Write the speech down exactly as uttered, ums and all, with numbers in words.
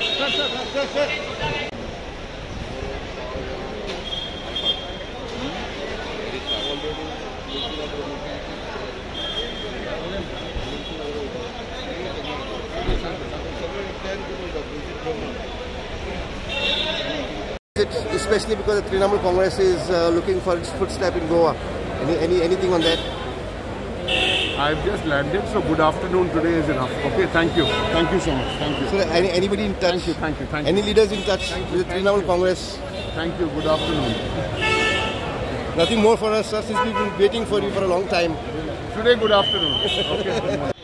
Especially because the Trinamool Congress is uh, looking for its footstep in Goa. Any, any anything on that? I've just landed, so good afternoon today is enough. Okay, thank you. Thank you so much. Thank you. So, any, anybody in touch? Thank you, thank you, thank any you. leaders in touch thank with the Trinamool Congress? Thank you, good afternoon. Nothing more for us, sir, since we've been waiting for you for a long time. Today, good afternoon. Okay.